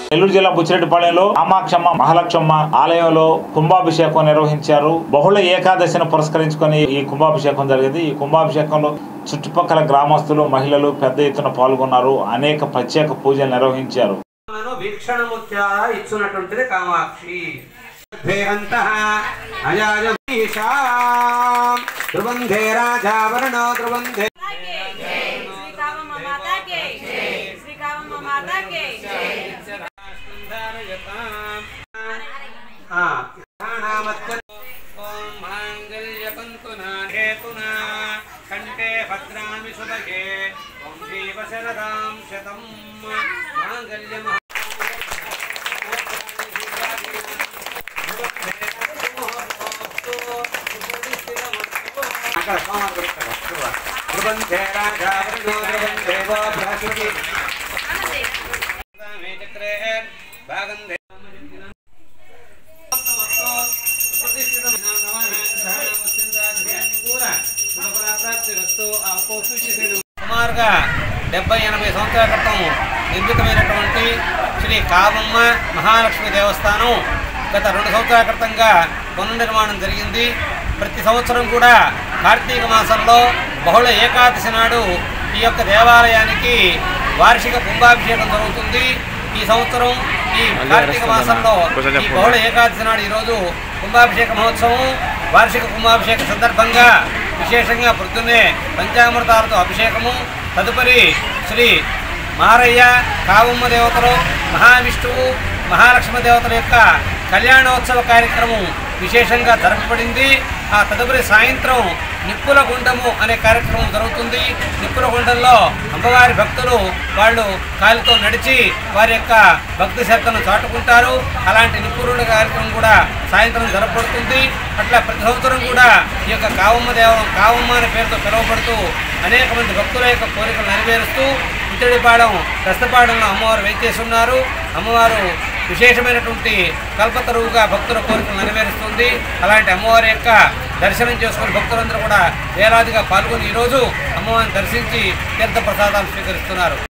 నెల్లూరు జిల్లా బుచ్చిరెడ్డిపాళెంలో కామాక్షమ్మ మహాలక్ష్మమ్మ ఆలయంలో కుంభాభిషేకం నిర్వహించారు. బహుళ ఏకాదశిని పురస్కరించుకొని ఈ కుంభాభిషేకం జరిగింది. ఈ కుంభాభిషేకంలో చుట్టుపక్కల గ్రామస్తులు, మహిళలు పెద్ద ఎత్తున పాల్గొన్నారు. అనేక ప్రత్యేక పూజలు నిర్వహించారు. కామాక్షి కంటే భద్రామి సుభగే ఓం జీవ శరదాం శతం మాంగళ్యం సుమారుగా 70-80 సంవత్సరాల క్రితం నిర్మితమైనటువంటి శ్రీ కామమ్మ మహాలక్ష్మి దేవస్థానం గత 2 సంవత్సరాల క్రితంగా పునర్నిర్మాణం జరిగింది. ప్రతి సంవత్సరం కూడా కార్తీక మాసంలో బహుళ ఏకాదశి నాడు ఈ యొక్క దేవాలయానికి వార్షిక కుంభాభిషేకం జరుగుతుంది. ఈ సంవత్సరం ఈ కార్తీక మాసంలో ఈ బహుళ ఏకాదశి నాడు ఈరోజు కుంభాభిషేక మహోత్సవం. వార్షిక కుంభాభిషేక సందర్భంగా విశేషంగా పొద్దున్నే పంచామృతాలతో అభిషేకము, తదుపరి శ్రీ మారయ్య కావమ్మ దేవతలు, మహావిష్ణువు, మహాలక్ష్మి దేవతల యొక్క కళ్యాణోత్సవ కార్యక్రమం విశేషంగా జరపబడింది. ఆ తదుపరి సాయంత్రం నిప్పుల గుండము అనే కార్యక్రమం జరుగుతుంది. నిప్పుల గుండంలో అమ్మవారి భక్తులు వాళ్ళు కాలితో నడిచి వారి యొక్క భక్తి శ్రద్ధను చాటుకుంటారు. అలాంటి నిప్పుల కార్యక్రమం కూడా సాయంత్రం జరపబడుతుంది. అట్లా ప్రతి సంవత్సరం కూడా ఈ యొక్క కావమ్మ అనే పేరుతో పిలువబడుతూ అనేక మంది భక్తుల యొక్క కోరికలు నెరవేరుస్తూ బుచ్చిరెడ్డిపాళెం ప్రస్తుపాడంలో అమ్మవారు వేచేసి ఉన్నారు. అమ్మవారు విశేషమైనటువంటి కల్పతరువుగా భక్తుల కోరికలు నెరవేరుస్తుంది. అలాంటి అమ్మవారి యొక్క దర్శనం చేసుకుని భక్తులందరూ కూడా వేలాదిగా పాల్గొని ఈరోజు అమ్మవారిని దర్శించి తీర్థ ప్రసాదాలు స్వీకరిస్తున్నారు.